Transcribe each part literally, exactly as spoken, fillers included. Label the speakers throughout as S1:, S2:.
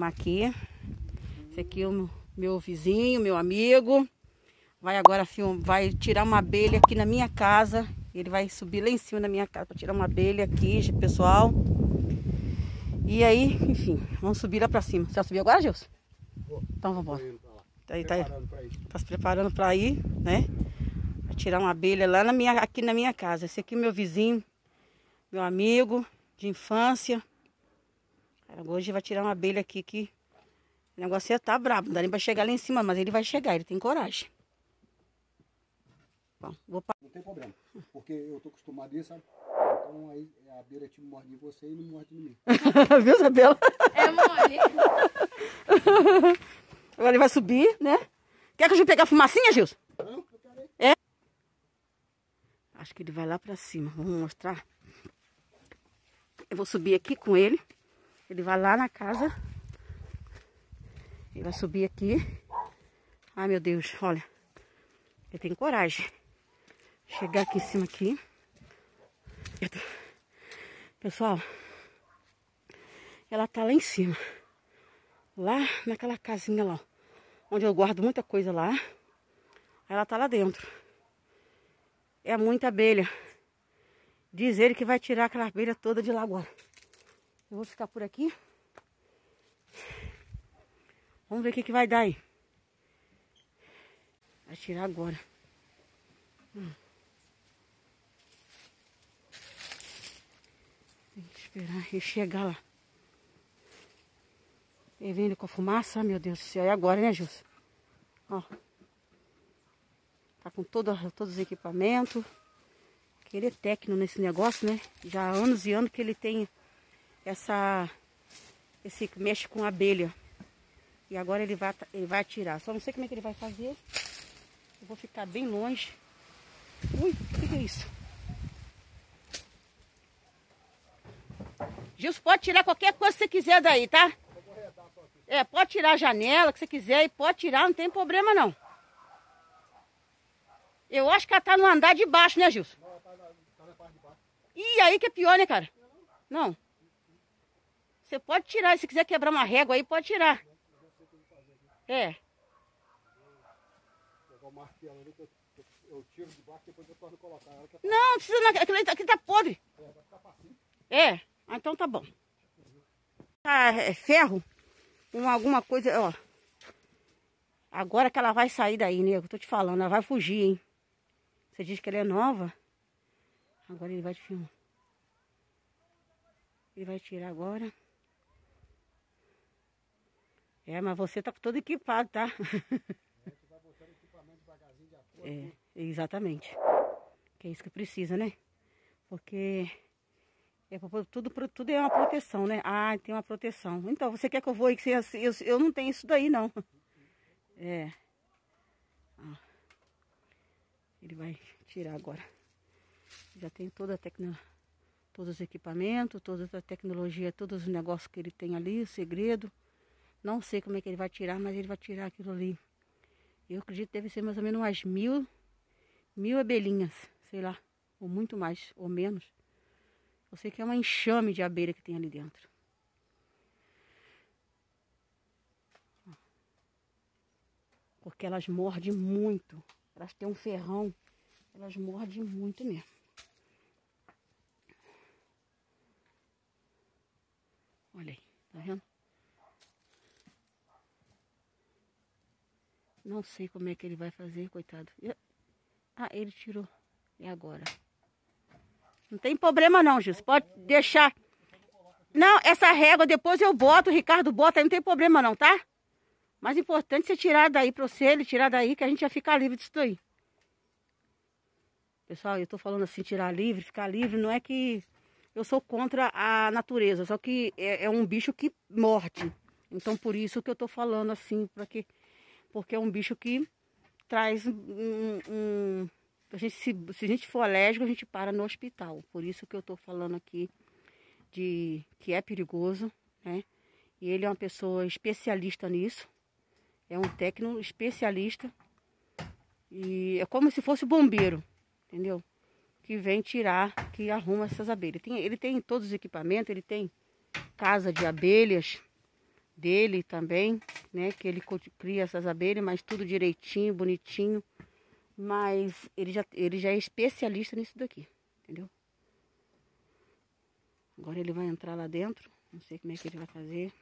S1: aqui. Esse aqui é o meu vizinho, meu amigo. Vai agora film... vai tirar uma abelha aqui na minha casa. Ele vai subir lá em cima da minha casa para tirar uma abelha aqui, pessoal. E aí, enfim, vamos subir lá para cima. Você vai subir agora, Gilson? Então vamos embora. Tá aí, tá aí. Tá se preparando para ir, né? Vai tirar uma abelha lá na minha... aqui na minha casa. Esse aqui é meu vizinho, meu amigo de infância. Hoje vai tirar uma abelha aqui que o negócio tá brabo. Não dá nem pra chegar lá em cima, mas ele vai chegar, ele tem coragem. Bom, vou...
S2: Não tem problema, porque eu tô acostumado a isso, sabe? Então aí a abelha te morde em você e não morde em mim.
S1: Viu, Isabela?
S3: É mole.
S1: Agora ele vai subir, né? Quer que a gente pegue a fumacinha, Gilson?
S2: Não, eu quero aí.
S1: É? Acho que ele vai lá pra cima. Vamos mostrar. Eu vou subir aqui com ele. Ele vai lá na casa. Ele vai subir aqui. Ai, meu Deus, olha. Ele tem coragem. Chegar aqui em cima aqui. Pessoal, ela tá lá em cima. Lá naquela casinha lá. Onde eu guardo muita coisa lá. Ela tá lá dentro. É muita abelha. Diz ele que vai tirar aquela abelha toda de lá agora. Eu vou ficar por aqui. Vamos ver o que, que vai dar aí. Vai tirar agora. Hum. Tem que esperar ele chegar lá. Ele vem com a fumaça. Meu Deus do céu. É agora, né, Gilson? Ó. Tá com todo, todos os equipamentos. Ele é técnico nesse negócio, né? Já há anos e anos que ele tem essa... Esse que mexe com abelha. E agora ele vai, ele vai atirar. Só não sei como é que ele vai fazer. Eu vou ficar bem longe. Ui, o que, que é isso? Gilson, pode tirar qualquer coisa que você quiser daí, tá? É, pode tirar a janela que você quiser e pode tirar, não tem problema não. Eu acho que ela tá no andar de baixo, né, Gilson?
S2: Não, tá na, tá na parte de baixo.
S1: Ih, aí que é pior, né, cara? Não. Você pode tirar, se quiser quebrar uma régua aí, pode tirar. É.
S2: Pegar o martelo ali que eu, eu tiro de baixo e depois eu torno colocar ela.
S1: Não, precisa não, aquilo aqui tá podre.
S2: É, vai ficar facinho.
S1: É, ah, então tá bom. Ah, é ferro, com alguma coisa, ó. Agora que ela vai sair daí, nego, tô te falando, ela vai fugir, hein. Você diz que ela é nova. Agora ele vai te filmar. Ele vai tirar agora. É, mas você tá todo equipado, tá?
S2: A gente vai botando equipamento devagarzinho de acordo.
S1: É, exatamente. Que é isso que precisa, né? Porque é, tudo, tudo é uma proteção, né? Ah, tem uma proteção. Então, você quer que eu vou aí? Que você, eu, eu não tenho isso daí, não. É. Ó. Ele vai tirar agora. Já tem toda a tecnologia, todos os equipamentos, toda a tecnologia, todos os negócios que ele tem ali, o segredo. Não sei como é que ele vai tirar, mas ele vai tirar aquilo ali. Eu acredito que deve ser mais ou menos umas mil, mil abelhinhas, sei lá, ou muito mais, ou menos. Eu sei que é uma enxame de abelha que tem ali dentro. Porque elas mordem muito. Elas têm um ferrão. Elas mordem muito mesmo. Olha aí, tá vendo? Não sei como é que ele vai fazer, coitado. Ah, ele tirou. E agora? Não tem problema não, Gilson. Pode deixar. Não, essa régua depois eu boto, o Ricardo bota aí, não tem problema não, tá? Mais importante é você tirar daí pra você, ele tirar daí, que a gente vai ficar livre disso daí. Pessoal, eu tô falando assim, tirar livre, ficar livre, não é que eu sou contra a natureza, só que é, é um bicho que morde. Então por isso que eu tô falando assim, pra que, porque é um bicho que traz um... um a gente, se, se a gente for alérgico, a gente para no hospital. Por isso que eu tô falando aqui de que é perigoso, né? E ele é uma pessoa especialista nisso. É um técnico especialista. E é como se fosse bombeiro, entendeu? Que vem tirar, que arruma essas abelhas. Tem, ele tem todos os equipamentos, ele tem casa de abelhas dele também, né? Que ele cria essas abelhas, mas tudo direitinho, bonitinho. Mas ele já, ele já é especialista nisso daqui, entendeu? Agora ele vai entrar lá dentro. Não sei como é que ele vai fazer.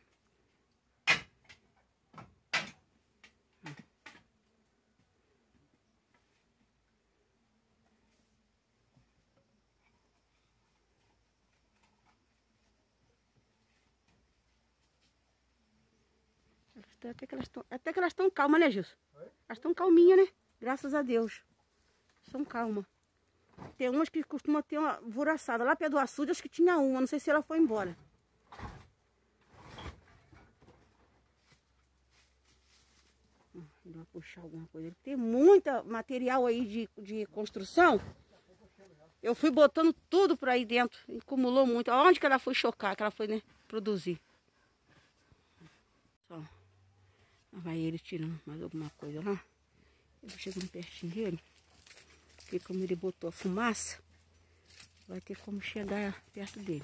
S1: Até que elas estão, até que elas estão calmas, né, Gilson? Oi? Elas estão calminhas, né? Graças a Deus. São calmas. Tem umas que costumam ter uma voraçada. Lá perto do açude, acho que tinha uma. Não sei se ela foi embora. Ele vai puxar alguma coisa. Tem muita material aí de, de construção. Eu fui botando tudo por aí dentro. Acumulou muito. Aonde que ela foi chocar, que ela foi, né, produzir. Só. Vai ele tirando mais alguma coisa lá. Eu vou chegando pertinho dele. Porque como ele botou a fumaça, vai ter como chegar perto dele.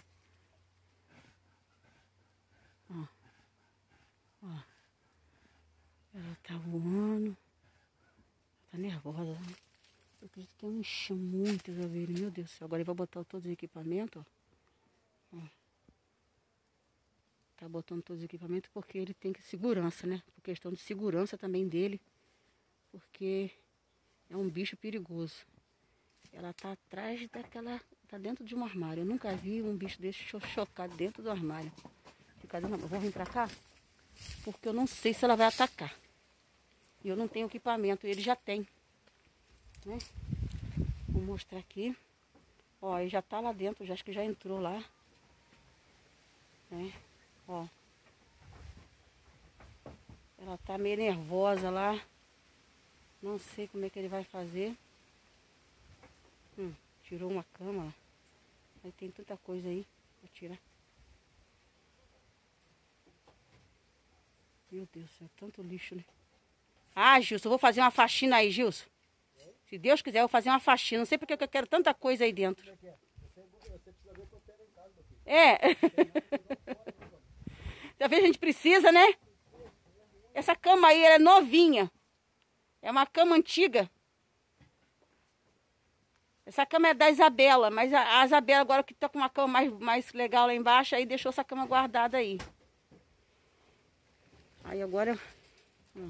S1: Ó. Ó. Ela tá voando. Tá nervosa. Né? Eu acredito que eu enchi muitas abelhas. Meu Deus do céu. Agora ele vai botar todos os equipamentos, ó. Ó. Tá botando todos os equipamentos porque ele tem que segurança, né? Por questão de segurança também dele. Porque é um bicho perigoso. Ela tá atrás daquela... Tá dentro de um armário. Eu nunca vi um bicho desse chocado dentro do armário. Fica dentro... Eu vou vir pra cá porque eu não sei se ela vai atacar. E eu não tenho equipamento. Ele já tem. Né? Vou mostrar aqui. Ó, ele já tá lá dentro. Já, acho que já entrou lá. Né? Ó. Ela tá meio nervosa lá. Não sei como é que ele vai fazer. Hum, tirou uma cama. Aí tem tanta coisa aí pra tirar. Meu Deus do céu, tanto lixo, né? Ah, Gilson, eu vou fazer uma faxina aí, Gilson. Se Deus quiser, eu vou fazer uma faxina. Não sei porque eu quero tanta coisa aí dentro. É. Talvez a gente precisa, né? Essa cama aí, ela é novinha. É uma cama antiga. Essa cama é da Isabela, mas a, a Isabela agora que tá com uma cama mais, mais legal lá embaixo, aí deixou essa cama guardada aí. Aí agora... Ó.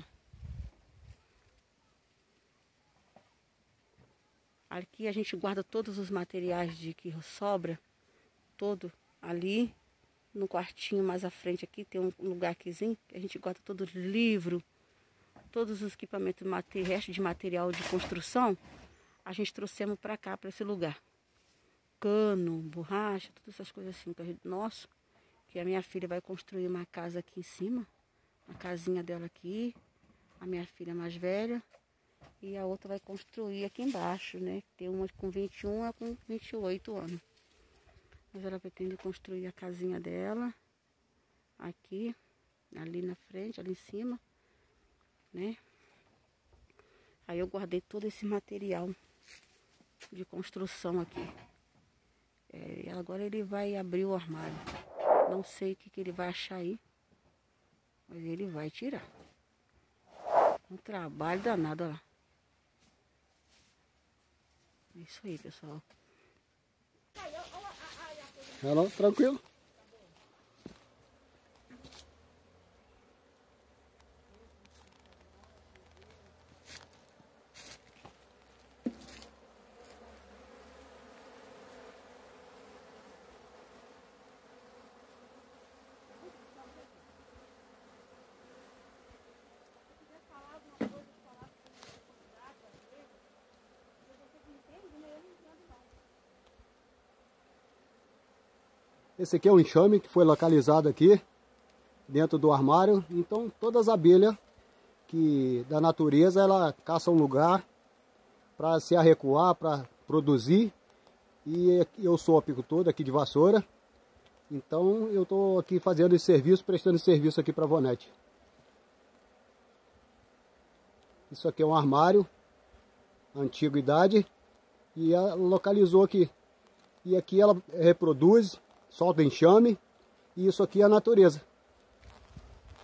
S1: Aqui a gente guarda todos os materiais de que sobra. Todo ali. No quartinho mais à frente aqui tem um lugar aquizinho. Que a gente guarda todo o livro. Todos os equipamentos, resto de material de construção. A gente trouxemos para cá, para esse lugar. Cano, borracha, todas essas coisas assim. Que a gente, nossa, que a minha filha vai construir uma casa aqui em cima. A casinha dela aqui. A minha filha mais velha. E a outra vai construir aqui embaixo, né? Tem uma com vinte e um, uma com vinte e oito anos. Mas ela pretende construir a casinha dela. Aqui. Ali na frente, ali em cima. Né? Aí eu guardei todo esse material de construção aqui. É, agora ele vai abrir o armário. Não sei o que, que ele vai achar aí. Mas ele vai tirar. Um trabalho danado, olha lá. É isso aí, pessoal.
S2: Ela, tranquilo. Esse aqui é um enxame que foi localizado aqui dentro do armário. Então todas as abelhas que da natureza ela caça um lugar para se arrecuar, para produzir. E eu sou apicultor daqui de Vassoura. Então eu estou aqui fazendo esse serviço, prestando esse serviço aqui para a Vonete. Isso aqui é um armário, antiguidade, e ela localizou aqui. E aqui ela reproduz, solta enxame, e isso aqui é a natureza.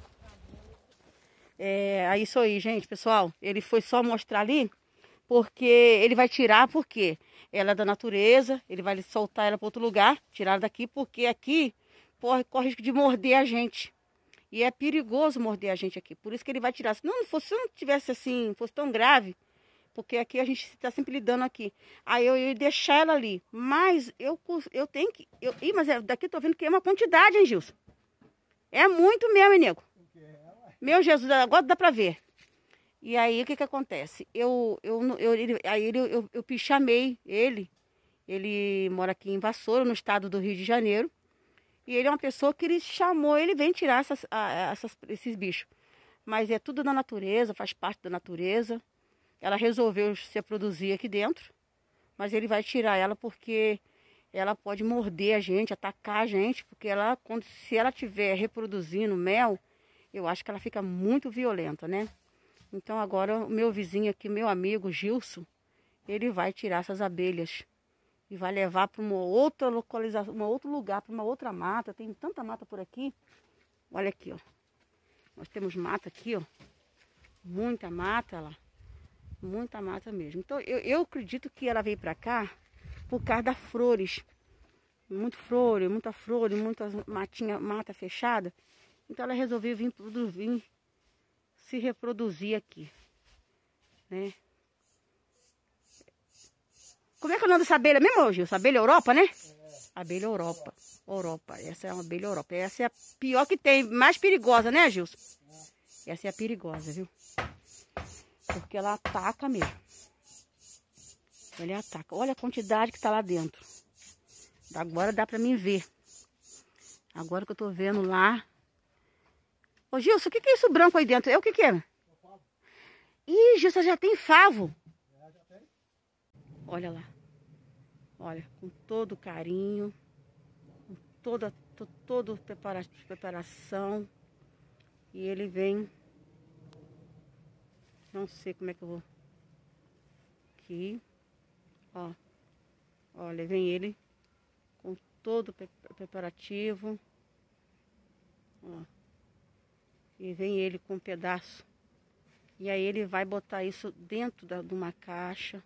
S1: É, é isso aí, gente, pessoal. Ele foi só mostrar ali, porque ele vai tirar, porque ela é da natureza, ele vai soltar ela para outro lugar, tirar daqui, porque aqui corre, corre risco de morder a gente. E é perigoso morder a gente aqui. Por isso que ele vai tirar. Se não fosse, se não tivesse assim, fosse tão grave, porque aqui a gente está sempre lidando aqui. Aí eu ia deixar ela ali. Mas eu, eu tenho que. Eu, ih, mas é, daqui eu tô vendo que é uma quantidade, hein, Gilson? É muito mesmo, hein, nego? Meu Jesus, agora dá pra ver. E aí o que que acontece? Eu, eu, eu, ele, aí ele, eu, eu pichamei ele. Ele mora aqui em Vassoura, no estado do Rio de Janeiro. E ele é uma pessoa que ele chamou, ele vem tirar essas, essas, esses bichos. Mas é tudo da natureza, faz parte da natureza. Ela resolveu se reproduzir aqui dentro. Mas ele vai tirar ela porque ela pode morder a gente, atacar a gente. Porque ela, quando, se ela estiver reproduzindo mel, eu acho que ela fica muito violenta, né? Então agora o meu vizinho aqui, meu amigo Gilson, ele vai tirar essas abelhas. E vai levar para uma outra localização, um outro lugar, para uma outra mata. Tem tanta mata por aqui. Olha aqui, ó. Nós temos mata aqui, ó. Muita mata lá. Muita mata mesmo. Então, eu, eu acredito que ela veio para cá por causa das flores. Muito flores, muita flores, muita matinha, mata fechada. Então, ela resolveu vir, vir se reproduzir aqui, né? Como é que é o nome dessa abelha mesmo, Gilson? Abelha Europa, né? É. Abelha Europa. Europa. Essa é uma abelha Europa. Essa é a pior que tem, mais perigosa, né, Gilson? É. Essa é a perigosa, viu? Porque ela ataca mesmo. Ela ataca. Olha a quantidade que tá lá dentro. Agora dá pra mim ver. Agora que eu tô vendo lá. Ô, Gilson, o que que é isso branco aí dentro? É o que que é? Ih, Gilson, já tem favo. Olha lá, olha, com todo carinho, com toda, to, todo prepara, preparação. E ele vem, não sei como é que eu vou, aqui, ó, olha, vem ele com todo pre preparativo, ó, e vem ele com um pedaço. E aí ele vai botar isso dentro da, de uma caixa.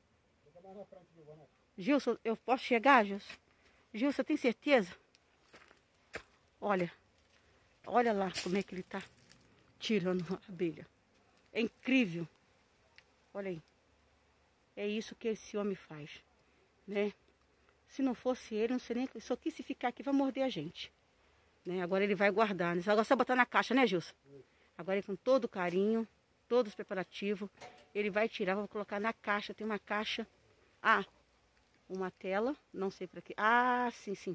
S1: Gilson, eu posso chegar, Gilson? Gilson, tem certeza? Olha, olha lá como é que ele tá tirando a abelha. É incrível. Olha aí. É isso que esse homem faz, né? Se não fosse ele, não sei nem... Só que se ficar aqui vai morder a gente, né? Agora ele vai guardar, né? Agora só botar na caixa, né, Gilson? Agora ele com todo carinho, todos os preparativos, ele vai tirar, vai colocar na caixa. Tem uma caixa... Ah, uma tela, não sei para quê. Ah, sim, sim.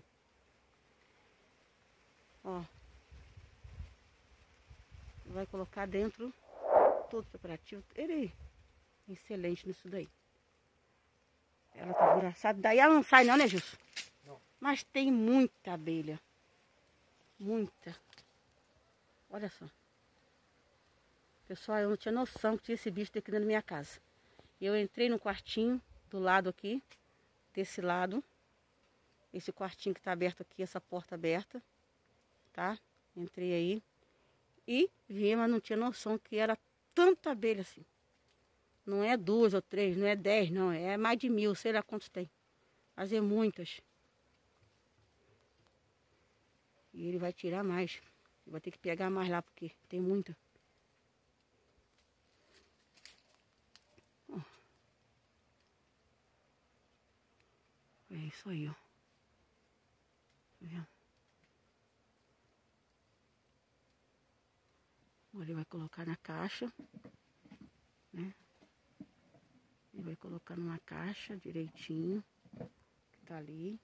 S1: Ó. Vai colocar dentro todo preparativo. Ele é excelente nisso daí. Ela tá engraçada. Daí ela não sai não, né, Gilson? Não. Mas tem muita abelha. Muita. Olha só. Pessoal, eu não tinha noção que tinha esse bicho aqui dentro da minha casa. Eu entrei no quartinho do lado aqui, desse lado, esse quartinho que tá aberto aqui, essa porta aberta, tá? Entrei aí e vi, mas não tinha noção que era tanta abelha assim. Não é duas ou três, não é dez, não, é mais de mil, sei lá quantos tem. Mas é muitas. E ele vai tirar mais. Vai ter que pegar mais lá, porque tem muita. É isso aí, ó. Tá vendo? Ele vai colocar na caixa, né? Ele vai colocar numa caixa direitinho, que tá ali.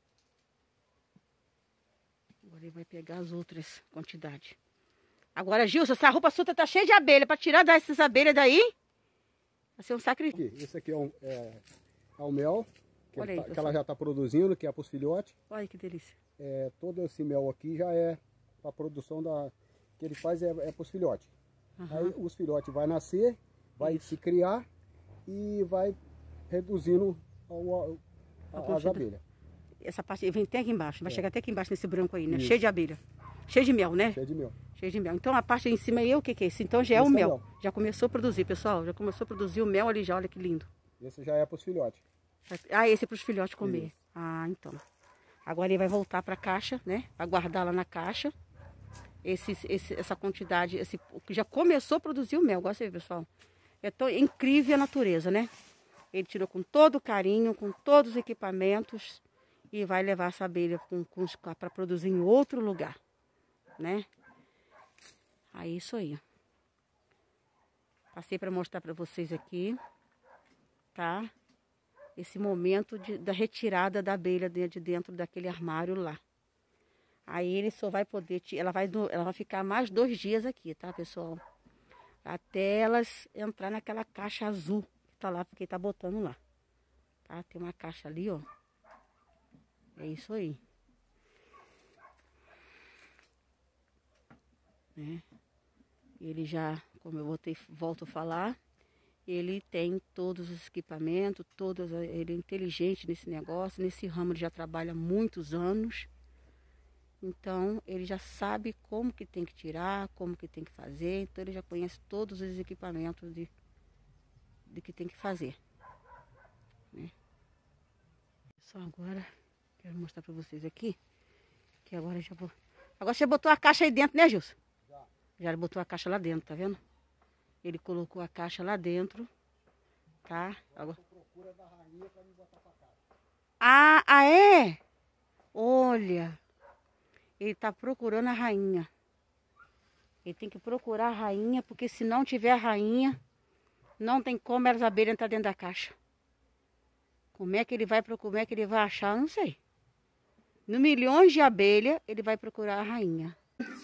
S1: Agora ele vai pegar as outras quantidades. Agora, Gilson, essa roupa sua tá cheia de abelha. Para tirar dessas abelhas daí, vai ser um sacrifício.
S2: Esse aqui é, um, é, é o mel. Que,
S1: Olha aí,
S2: tá, que ela já está produzindo, que é para os filhotes.
S1: Olha que delícia.
S2: É, todo esse mel aqui já é para a produção da... que ele faz é, é para os filhotes. Uhum. Aí os filhotes vão nascer, vai Isso. se criar e vai reduzindo ao, ao, as abelhas.
S1: Essa parte vem até aqui embaixo, vai é. chegar até aqui embaixo nesse branco aí, né?
S2: Isso.
S1: Cheio de abelha. Cheio de mel, né?
S2: Cheio de mel.
S1: Cheio de mel. Então a parte em cima aí, o que que é isso? Então já é
S2: Esse
S1: o
S2: é
S1: mel.
S2: mel.
S1: Já começou a produzir, pessoal. Já começou a produzir o mel ali já, olha que lindo.
S2: Esse já é para os filhotes.
S1: Ah, esse é para os filhotes comer.
S2: Isso.
S1: Ah, então. Agora ele vai voltar para a caixa, né? Vai guardar lá na caixa. Esse, esse, essa quantidade, esse que já começou a produzir o mel. Gosta aí, pessoal? É tão incrível a natureza, né? Ele tirou com todo carinho, com todos os equipamentos e vai levar essa abelha para produzir em outro lugar, né? Aí isso aí. Passei para mostrar para vocês aqui, tá? Esse momento de, da retirada da abelha de dentro daquele armário lá. Aí ele só vai poder, ela vai, ela vai ficar mais dois dias aqui, tá, pessoal? Até elas entrar naquela caixa azul que tá lá, porque tá botando lá. Tá? Tem uma caixa ali, ó. É isso aí. Né? Ele já, como eu botei, volto a falar, ele tem todos os equipamentos, todos, ele é inteligente nesse negócio, nesse ramo ele já trabalha há muitos anos. Então, ele já sabe como que tem que tirar, como que tem que fazer. Então, ele já conhece todos os equipamentos de, de que tem que fazer. Né? Só agora, quero mostrar para vocês aqui, que agora já vou... Agora você botou a caixa aí dentro, né, Gilson? Já. Já botou a caixa lá dentro, tá vendo? Ele colocou a caixa lá dentro, tá? Agora... procura da rainha para me botar pra caixa. Ah, ah, é? Olha... Ele está procurando a rainha. Ele tem que procurar a rainha, porque se não tiver a rainha, não tem como as abelhas entrar dentro da caixa. Como é que ele vai procurar, como é que ele vai achar, eu não sei. No milhões de abelhas, ele vai procurar a rainha.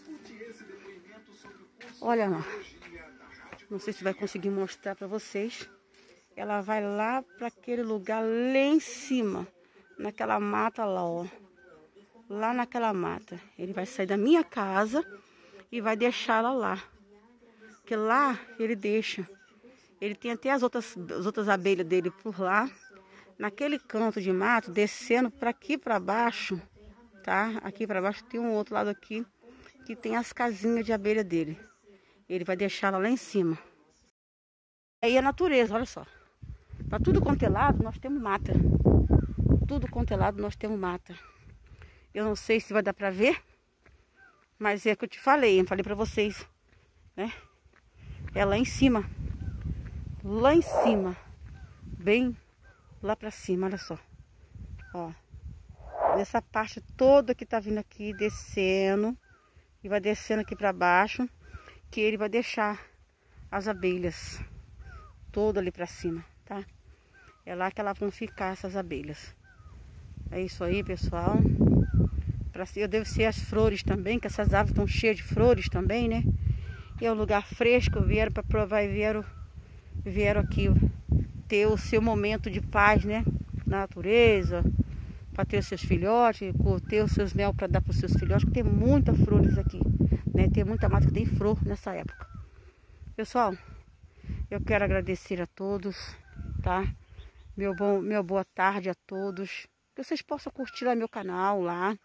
S1: Olha lá. Não sei se vai conseguir mostrar para vocês. Ela vai lá para aquele lugar lá em cima, naquela mata lá, ó. Lá naquela mata. Ele vai sair da minha casa e vai deixá-la lá. Porque lá ele deixa. Ele tem até as outras, as outras abelhas dele por lá. Naquele canto de mato, descendo para aqui para baixo, tá? Aqui para baixo tem um outro lado aqui que tem as casinhas de abelha dele. Ele vai deixá-la lá em cima. Aí a natureza, olha só. Para tudo quanto é lado, nós temos mata. Tudo quanto é lado, nós temos mata. Eu não sei se vai dar para ver, mas é que eu te falei, eu falei para vocês, né? É lá em cima, lá em cima, bem lá para cima, olha só. Ó, nessa parte toda que tá vindo aqui, descendo, e vai descendo aqui para baixo, que ele vai deixar as abelhas toda ali para cima, tá? É lá que elas vão ficar, essas abelhas. É isso aí, pessoal. Pra, eu devo ser as flores também, que essas árvores estão cheias de flores também, né? E é um lugar fresco, vieram para provar, vieram, vieram aqui ter o seu momento de paz, né? Na natureza, para ter os seus filhotes, ter os seus mel para dar para os seus filhotes, que tem muitas flores aqui, né? Tem muita mata que tem flor nessa época. Pessoal, eu quero agradecer a todos, tá? Meu, bom, meu boa tarde a todos. Que vocês possam curtir lá meu canal lá.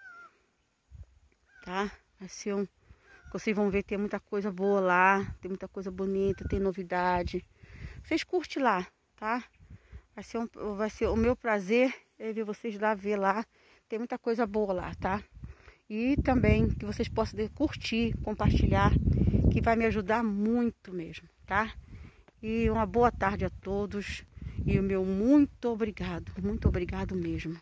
S1: Tá? Vai ser um... Vocês vão ver, tem muita coisa boa lá, tem muita coisa bonita, tem novidade. Vocês curtem lá, tá? Vai ser, um... vai ser o meu prazer é ver vocês lá, ver lá. Tem muita coisa boa lá, tá? E também que vocês possam curtir, compartilhar, que vai me ajudar muito mesmo, tá? E uma boa tarde a todos. E o meu muito obrigado, muito obrigado mesmo.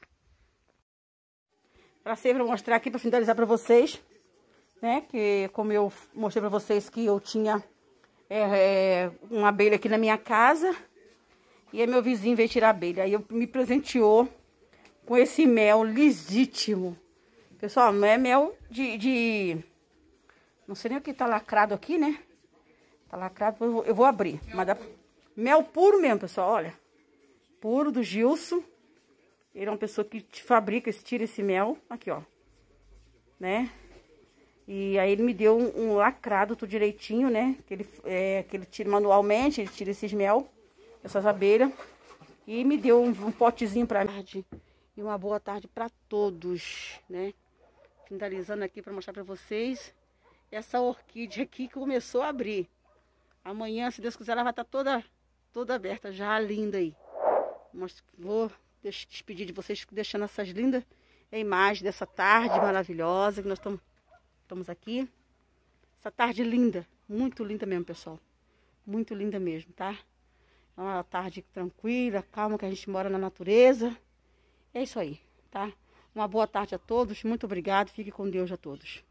S1: Para sempre mostrar aqui, para finalizar para vocês, né? Que como eu mostrei para vocês que eu tinha é, é, uma abelha aqui na minha casa. E aí meu vizinho veio tirar a abelha. Aí eu me presenteou com esse mel legítimo. Pessoal, não é mel de, de... Não sei nem o que tá lacrado aqui, né? Tá lacrado, eu vou, eu vou abrir. Mas dá... Mel puro mesmo, pessoal, olha. Puro do Gilson. Ele é uma pessoa que te fabrica, tira esse mel. Aqui, ó. Né? E aí ele me deu um, um lacrado tudo direitinho, né? Que ele, é, que ele tira manualmente, ele tira esses mel, essas abelhas. E me deu um, um potezinho pra mim. E uma boa tarde pra todos, né? Finalizando aqui pra mostrar pra vocês essa orquídea aqui começou a abrir. Amanhã, se Deus quiser, ela vai estar toda, toda aberta, já linda aí. Mas vou despedir de vocês deixando essas lindas imagens dessa tarde maravilhosa que nós estamos, estamos aqui. Essa tarde linda, muito linda mesmo, pessoal. Muito linda mesmo, tá? É uma tarde tranquila, calma, que a gente mora na natureza. É isso aí, tá? Uma boa tarde a todos, muito obrigado, fique com Deus a todos.